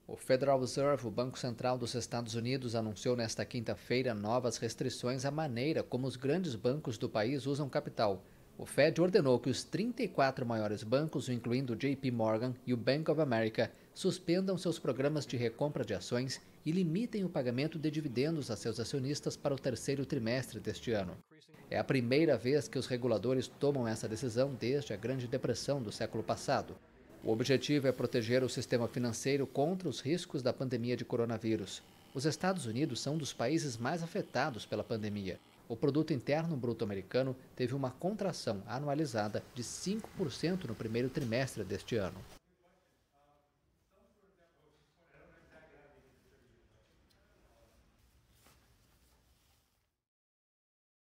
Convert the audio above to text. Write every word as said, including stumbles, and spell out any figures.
O Federal Reserve, o Banco Central dos Estados Unidos, anunciou nesta quinta-feira novas restrições à maneira como os grandes bancos do país usam capital. O Fed ordenou que os trinta e quatro maiores bancos, incluindo o J P Morgan e o Bank of America, suspendam seus programas de recompra de ações e limitem o pagamento de dividendos a seus acionistas para o terceiro trimestre deste ano. É a primeira vez que os reguladores tomam essa decisão desde a Grande Depressão do século passado. O objetivo é proteger o sistema financeiro contra os riscos da pandemia de coronavírus. Os Estados Unidos são um dos países mais afetados pela pandemia. O Produto Interno Bruto americano teve uma contração anualizada de cinco por cento no primeiro trimestre deste ano.